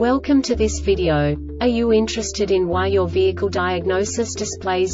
Welcome to this video. Are you interested in why your vehicle diagnosis displays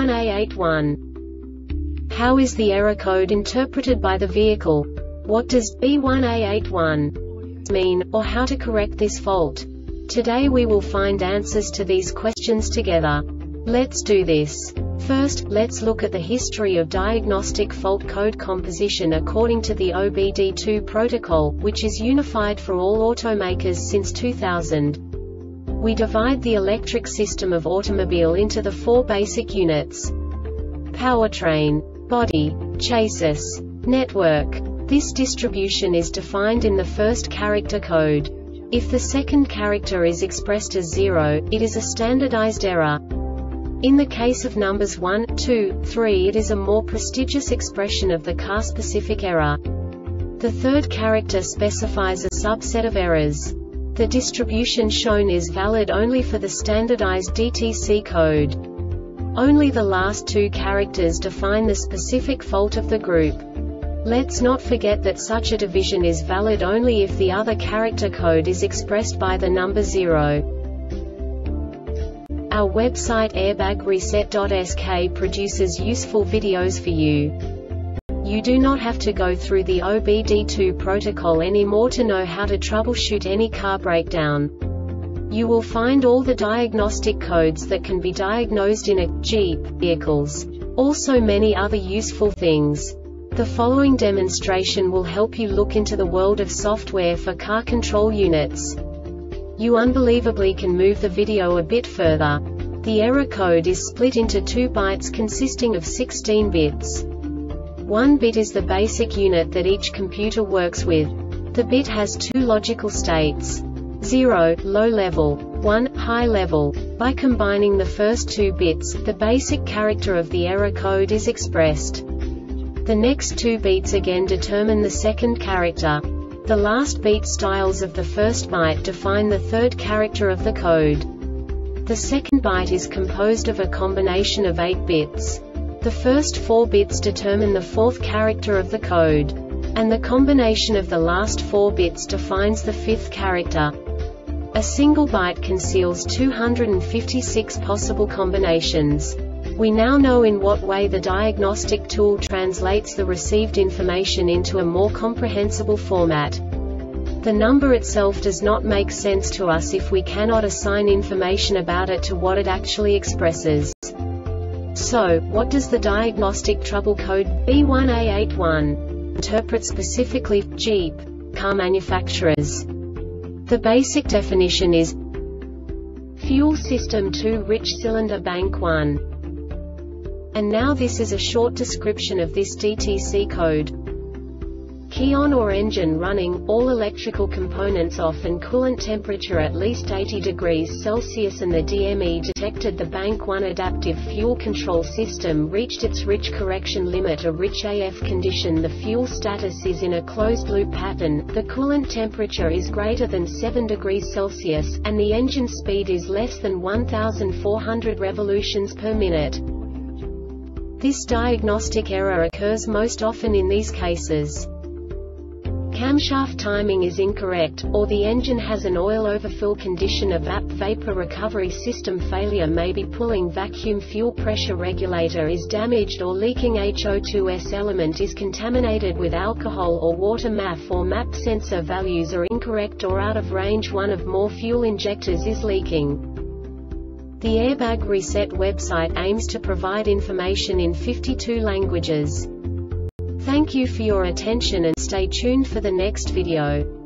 B1A81? How is the error code interpreted by the vehicle? What does B1A81 mean, or how to correct this fault? Today we will find answers to these questions together. Let's do this. First, let's look at the history of diagnostic fault code composition according to the OBD2 protocol, which is unified for all automakers since 2000. We divide the electric system of automobile into the four basic units: powertrain, body, chassis, network. This distribution is defined in the first character code. If the second character is expressed as 0, it is a standardized error. In the case of numbers 1, 2, 3, it is a more prestigious expression of the car-specific error. The third character specifies a subset of errors. The distribution shown is valid only for the standardized DTC code. Only the last two characters define the specific fault of the group. Let's not forget that such a division is valid only if the other character code is expressed by the number 0. Our website airbagreset.sk produces useful videos for you. You do not have to go through the OBD2 protocol anymore to know how to troubleshoot any car breakdown. You will find all the diagnostic codes that can be diagnosed in a Jeep vehicles. Also many other useful things. The following demonstration will help you look into the world of software for car control units. You unbelievably can move the video a bit further. The error code is split into 2 bytes consisting of 16 bits. 1 bit is the basic unit that each computer works with. The bit has 2 logical states: 0, low level, 1, high level. By combining the first 2 bits, the basic character of the error code is expressed. The next 2 beats again determine the second character. The last beat styles of the first byte define the third character of the code. The second byte is composed of a combination of 8 bits. The first 4 bits determine the fourth character of the code. And the combination of the last 4 bits defines the fifth character. A single byte conceals 256 possible combinations. We now know in what way the diagnostic tool translates the received information into a more comprehensible format. The number itself does not make sense to us if we cannot assign information about it to what it actually expresses. So, what does the diagnostic trouble code B1A81 interpret specifically for Jeep car manufacturers? The basic definition is fuel system 2 rich cylinder bank 1. And now this is a short description of this DTC code. Key on or engine running, all electrical components off and coolant temperature at least 80 degrees Celsius, and the DME detected the Bank 1 adaptive fuel control system reached its rich correction limit, a rich AF condition. The fuel status is in a closed loop pattern, the coolant temperature is greater than 7 degrees Celsius, and the engine speed is less than 1,400 revolutions per minute. This diagnostic error occurs most often in these cases: camshaft timing is incorrect, or the engine has an oil overfill condition. A VAP vapor recovery system failure may be pulling vacuum fuel pressure regulator is damaged, or leaking HO2S element is contaminated with alcohol or water. MAF or MAP sensor values are incorrect or out of range. One of more fuel injectors is leaking. The Airbag Reset website aims to provide information in 52 languages. Thank you for your attention and stay tuned for the next video.